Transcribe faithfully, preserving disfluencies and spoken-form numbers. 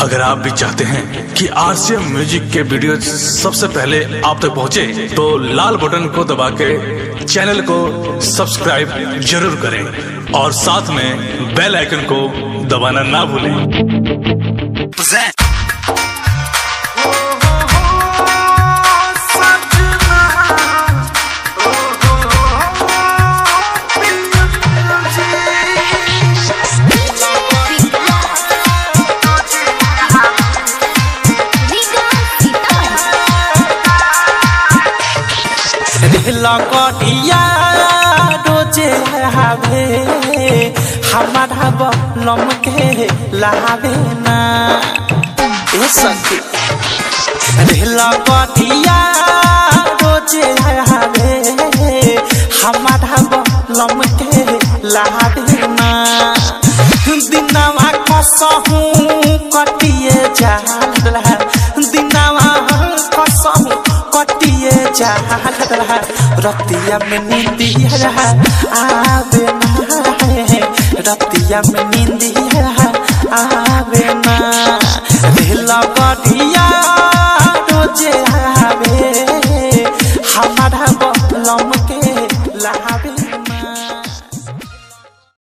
अगर आप भी चाहते हैं कि आरसीएम म्यूजिक के वीडियो सबसे पहले आप तक पहुंचे, तो लाल बटन को दबा के चैनल को सब्सक्राइब जरूर करें और साथ में बेल आइकन को दबाना ना भूलें। लगड़िया रोजे हावे हमारा बलम के लावे ना ए सखी रे लगड़िया रोजे हावे हमारा बलम के लावे ना दिनवा कसहू कटिए जाला दिनवा कसहू कटिए जाला रतिया में नींदिया आवे ना रतिया में नींदिया आवे ना रे लगड़िया रोजे आवे